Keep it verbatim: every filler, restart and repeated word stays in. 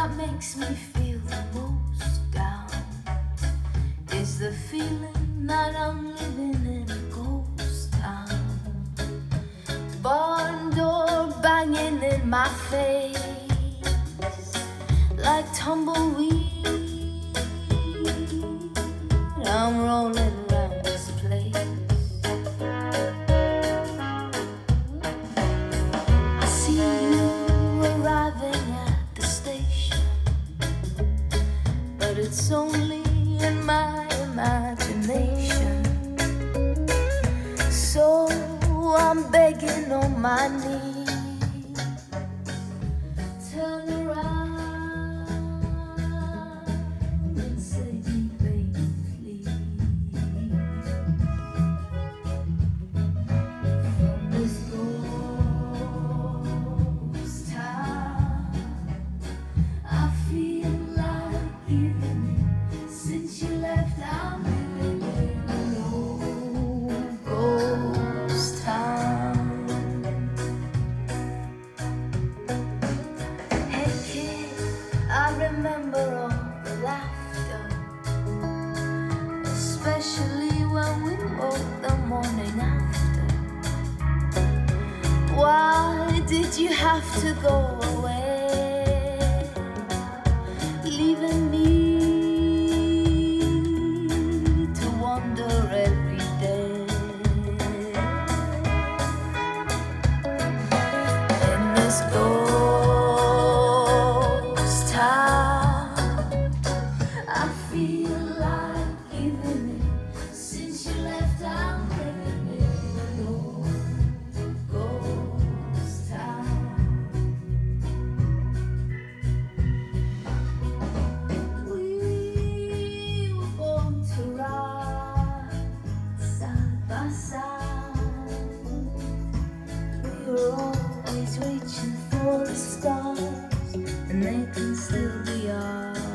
that makes me feel the most down is the feeling that I'm living in a ghost town. Barn door banging in my face like tumbleweed. I'm rolling around this place. I see you arriving at the station, but it's only in my imagination. So I'm begging on my knees, turn around and save me, baby, please. From this ghost town, I feel like giving it. Since you left, I'm living in an old ghost town. Hey kid, I remember all the laughter, especially when we woke the morning after. Why did you have to go away, leaving me to wonder every day? In this ghost town, I feel like giving it. Since you left, I'm living in an old ghost town. We were born to ride side by side. We were always reaching for the stars, and they can still be ours.